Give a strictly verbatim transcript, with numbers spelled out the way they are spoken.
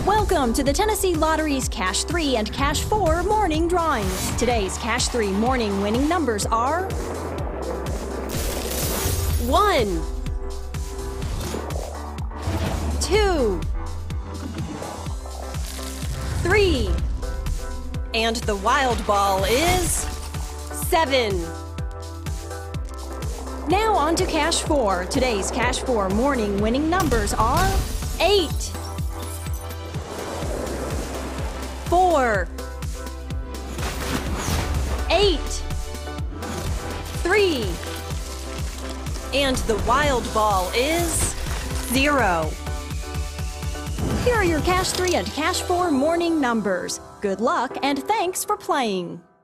Welcome to the Tennessee Lottery's Cash three and Cash four morning drawings. Today's Cash three morning winning numbers are one, two, three, and the wild ball is seven. Now on to Cash four. Today's Cash four morning winning numbers are eight, four, eight, three, and the wild ball is zero. Here are your Cash three and Cash four morning numbers. Good luck and thanks for playing.